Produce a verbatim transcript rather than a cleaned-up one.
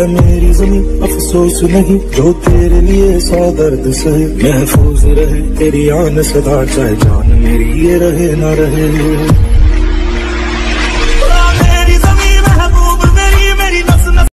है मेरी जमीन, अफसोस नहीं जो तेरे लिए सौ दर्द सहे। महफूज रहे तेरी आन सदा, चाहे जान मेरी ये रहे ना रहे।